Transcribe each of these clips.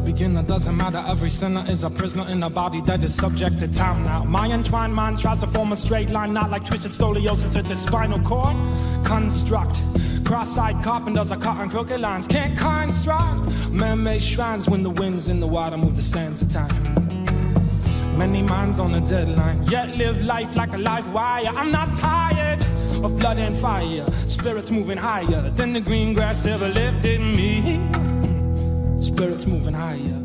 beginner, doesn't matter. Every sinner is a prisoner in a body that is subject to time now. My entwined mind tries to form a straight line, not like twisted scoliosis with the spinal cord. Construct cross-eyed carpenters are cutting crooked lines. Can't construct man-made shrines when the winds in the water move the sands of time. Many minds on a deadline, yet live life like a live wire. I'm not tired of blood and fire, spirits moving higher than the green grass ever lifted me. Spirits moving higher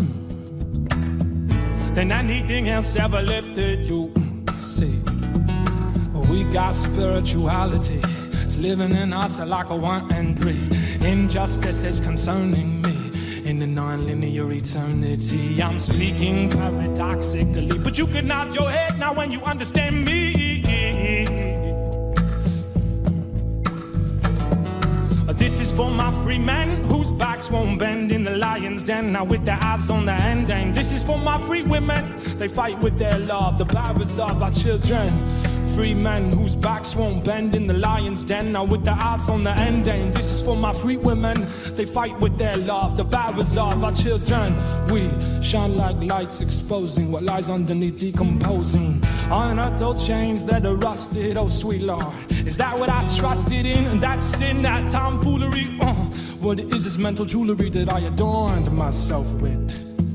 than anything else ever lifted you. See, we got spirituality. It's living in us like a 1 and 3. Injustice is concerning me. In the non-linear eternity, I'm speaking paradoxically, but you can nod your head now when you understand me. This is for my free men whose backs won't bend in the lion's den, now with their eyes on the end aim. This is for my free women, they fight with their love, the barriers of our children. Free men whose backs won't bend in the lion's den, now with their eyes on the end aim. This is for my free women, they fight with their love, the barriers of our children. We shine like lights exposing what lies underneath decomposing. Unearthed old chains that are rusted, oh sweet Lord, is that what I trusted in? And that sin, that tomfoolery, what is this mental jewelry that I adorned myself with?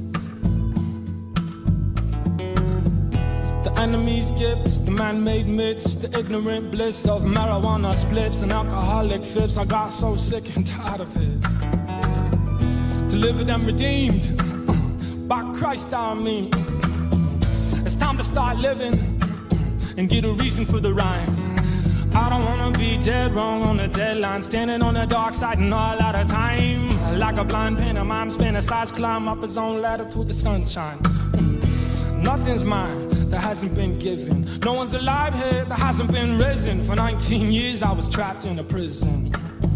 The enemy's gifts, the man-made myths, the ignorant bliss of marijuana spliffs and alcoholic fibs. I got so sick and tired of it. Delivered and redeemed by Christ, I mean. It's time to start living and get a reason for the rhyme. I don't wanna be dead wrong on the deadline, standing on the dark side and all out of time. Like a blind pantomime's fantasize, climb up his own ladder to the sunshine. Nothing's mine that hasn't been given. No one's alive here that hasn't been risen. For 19 years I was trapped in a prison,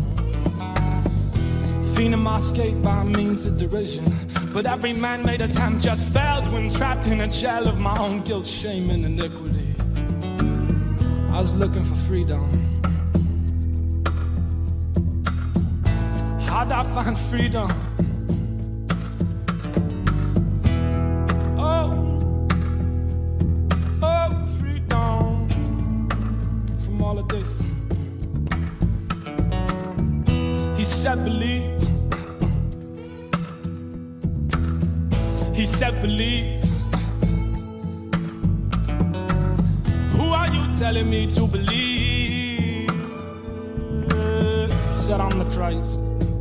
feigning my escape by means of derision. But every man-made attempt just failed when trapped in a jail of my own guilt, shame, and iniquity. I was looking for freedom. How'd I find freedom? Oh, freedom from all of this. He said believe. He said believe. Who are you telling me to believe? He said I'm the Christ.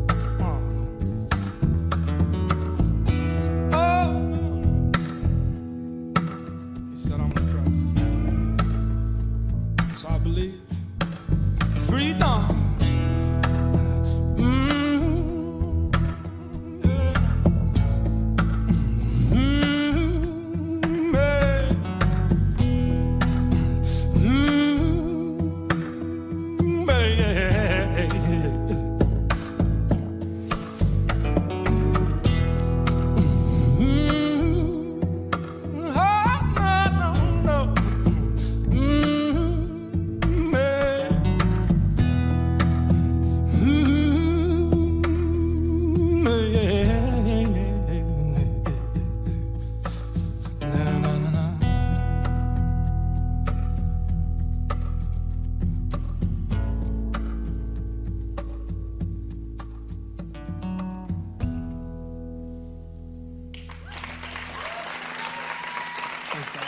He said I'm the Christ. So I believe. Freedom. Thanks, guys.